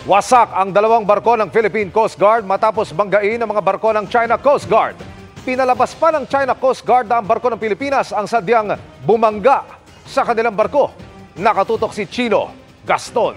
Wasak ang dalawang barko ng Philippine Coast Guard matapos banggain ng mga barko ng China Coast Guard. Pinalabas pa ng China Coast Guard ang barko ng Pilipinas ang sadyang bumangga sa kanilang barko. Nakatutok si Chino Gaston.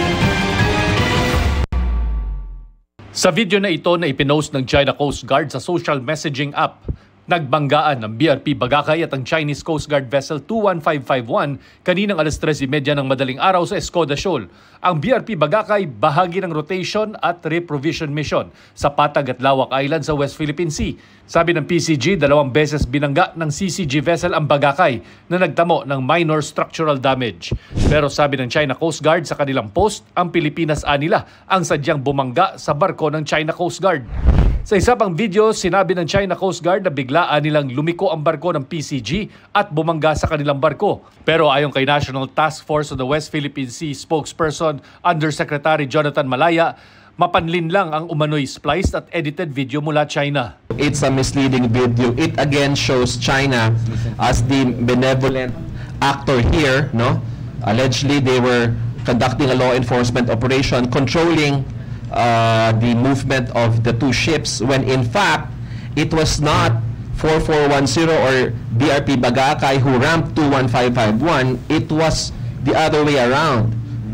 Sa video na ito na ipinost ng China Coast Guard sa social messaging app, nagbanggaan ng BRP Bagakay at ang Chinese Coast Guard vessel 21551 kaninang alas 3:30 ng madaling araw sa Escoda Shoal. Ang BRP Bagakay bahagi ng rotation at reprovision mission sa Patag at Lawak Island sa West Philippine Sea. Sabi ng PCG, 2 beses binangga ng CCG vessel ang Bagakay na nagtamo ng minor structural damage. Pero sabi ng China Coast Guard sa kanilang post, ang Pilipinas nila ang sadyang bumangga sa barko ng China Coast Guard. Sa isa pang video, sinabi ng China Coast Guard na biglaan nilang lumiko ang barko ng PCG at bumangga sa kanilang barko. Pero ayon kay National Task Force of the West Philippine Sea spokesperson Undersecretary Jonathan Malaya, mapanlin lang ang umano'y spliced at edited video mula China. It's a misleading video. It again shows China as the benevolent actor here, no? Allegedly, they were conducting a law enforcement operation controlling the movement of the two ships when in fact it was not 4410 or BRP Bagakay who ramped 21551. It was the other way around.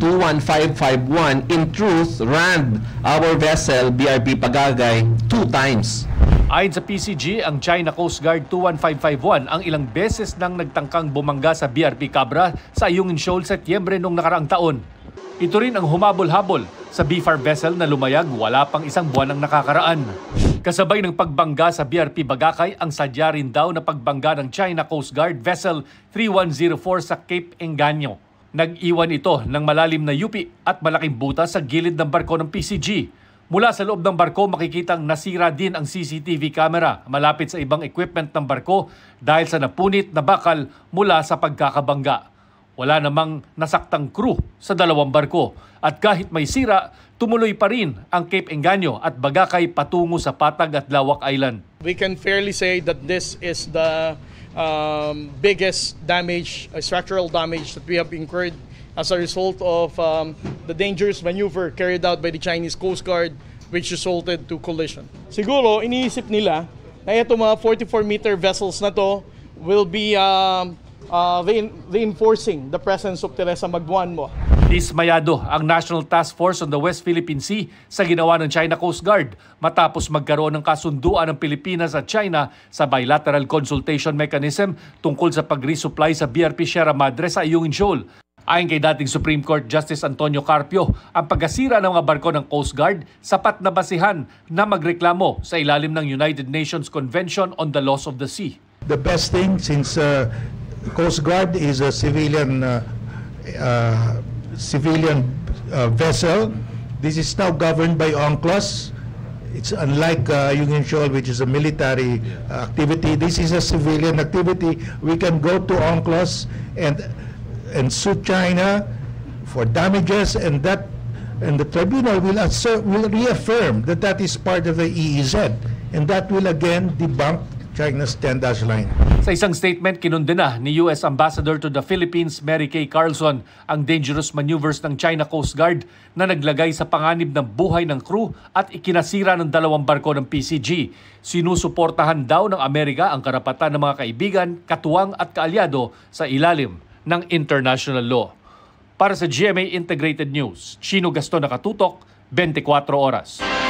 21551 in truth rammed our vessel BRP Bagakay 2 times. Ayon sa PCG, ang China Coast Guard 21551 ang ilang beses nang nagtangkang bumangga sa BRP Cabra sa Ayungin Shoal Setyembre noong nakaraang taon. Ito rin ang humabol-habol sa BFAR vessel na lumayag wala pang isang buwan ang nakakaraan. Kasabay ng pagbangga sa BRP Bagakay, ang sadya rin daw na pagbangga ng China Coast Guard vessel 3104 sa Cape Engaño. Nag-iwan ito ng malalim na yupi at malaking butas sa gilid ng barko ng PCG. Mula sa loob ng barko, makikitang nasira din ang CCTV camera malapit sa ibang equipment ng barko dahil sa napunit na bakal mula sa pagkakabangga. Wala namang nasaktang crew sa dalawang barko at kahit may sira, tumuloy pa rin ang Cape Engaño at Bagakay patungo sa Patag at Lawak Island. We can fairly say that this is the biggest damage, structural damage that we have incurred as a result of the dangerous maneuver carried out by the Chinese Coast Guard which resulted to collision. Siguro, iniisip nila na itong mga 44-meter vessels na to will be reinforcing the presence of Teresa Magbuanmo. Dismayado ang National Task Force on the West Philippine Sea sa ginawa ng China Coast Guard matapos magkaroon ng kasunduan ng Pilipinas at China sa bilateral consultation mechanism tungkol sa pag-resupply sa BRP Sierra Madre sa Ayungin Shoal. Ayon kay dating Supreme Court Justice Antonio Carpio, ang pagkasira ng mga barko ng Coast Guard sapat na basihan na magreklamo sa ilalim ng United Nations Convention on the Laws of the Sea. The best thing, since Coast Guard is a civilian vessel. This is now governed by UNCLOS. It's unlike Ayungin Shoal, which is a military activity. This is a civilian activity. We can go to UNCLOS and sue China for damages, and the tribunal will reaffirm that that is part of the EEZ, and that will again debunk China's 10-dash line. Sa isang statement, kinundena ni US Ambassador to the Philippines Mary Kay Carlson ang dangerous maneuvers ng China Coast Guard na naglagay sa panganib ng buhay ng crew at ikinasira ng 2 barko ng PCG. Sinusuportahan daw ng Amerika ang karapatan ng mga kaibigan, katuwang at kaalyado sa ilalim ng international law. Para sa GMA Integrated News, Chino Gaston, nakatutok, 24 oras.